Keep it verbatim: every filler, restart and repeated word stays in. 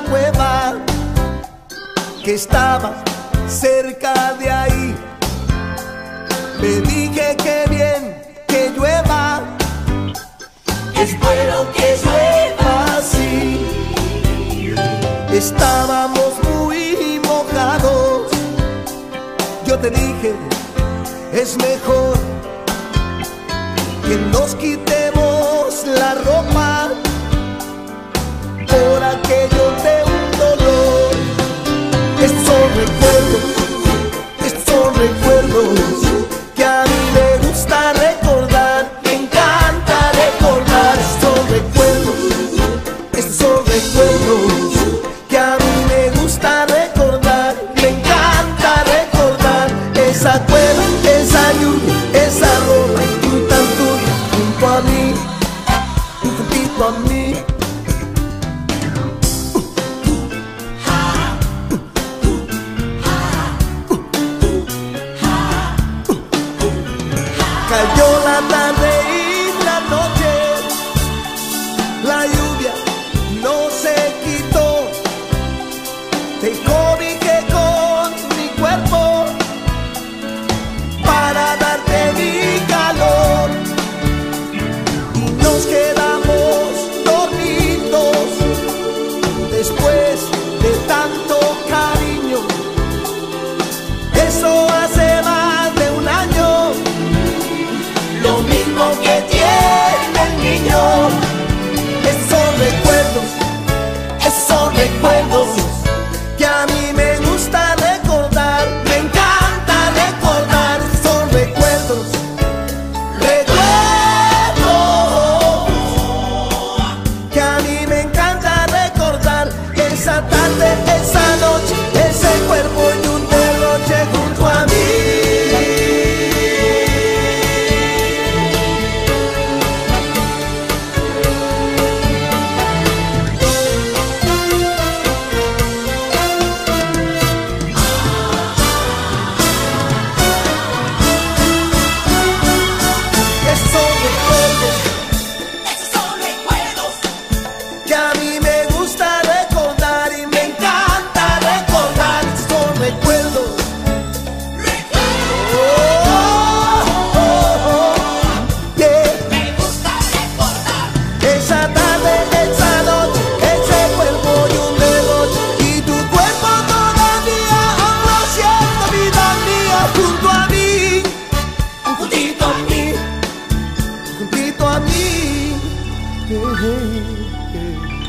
cueva que estaba cerca de ahí. Me dije que bien que llueva, espero que llueva así. Estábamos muy mojados, yo te dije, es mejor que nos quitemos la ropa por aquello de un dolor. Estos son recuerdos, estos son recuerdos que a mí me gusta recordar, me encanta recordar. Estos son recuerdos, estos son recuerdos que a mí me gusta recordar, me encanta recordar. Esa cueva, esa lluvia, esa ropa y tú tan tuya junto a mí, juntito a mí. Cayó la tarde y la noche, la lluvia no se quitó. Te cobijé con mi cuerpo para darte mi calor y nos quedamos dormidos después de tanto cariño. Eso hace más de un año, lo mismo que tiene el niño. Esos son recuerdos, esos son recuerdos que a mí me gusta recordar, me encanta recordar. Esos son recuerdos, recuerdos que a mí me encanta recordar. Esa tarde, esa noche, ese cuerpo y un derroche junto a mí. Que a mí me gusta recordar y me encanta recordar. Son recuerdos, oh, oh, oh, yeah. Me gusta recordar Esa tarde, esa noche, ese cuerpo y un derroche y tu cuerpo todavía aún siendo vida mía junto a mí, juntito a mí, juntito a mí. Hey, hey, hey.